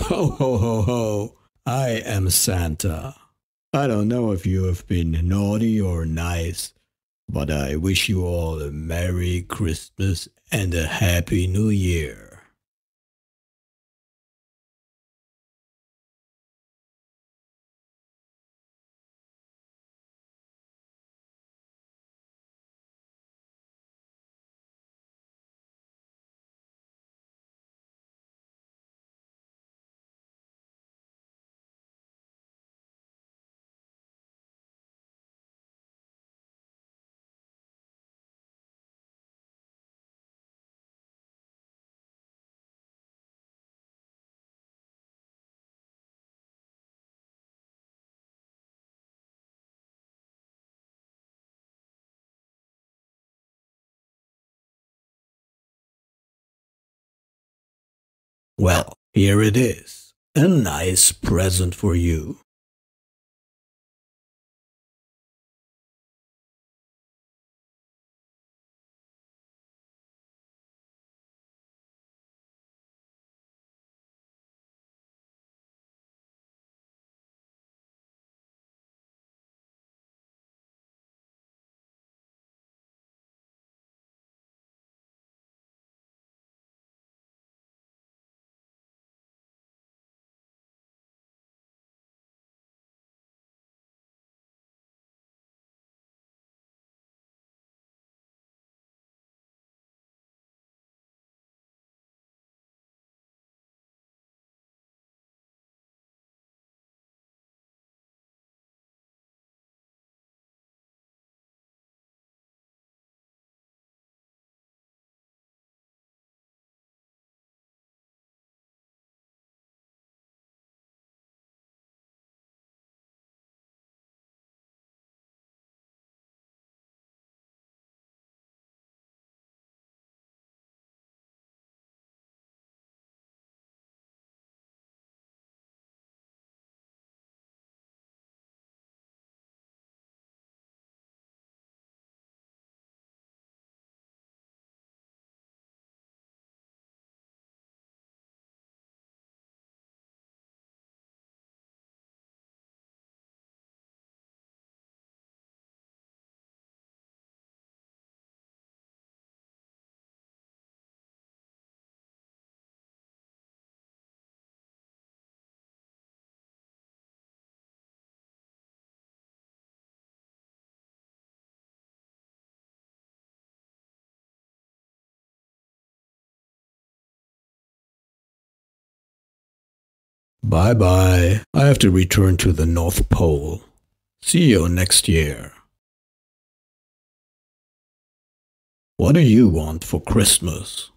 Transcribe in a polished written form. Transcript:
Ho, ho, ho, ho. I am Santa. I don't know if you have been naughty or nice, but I wish you all a Merry Christmas and a Happy New Year. Well, here it is. A nice present for you. Bye bye. I have to return to the North Pole. See you next year. What do you want for Christmas?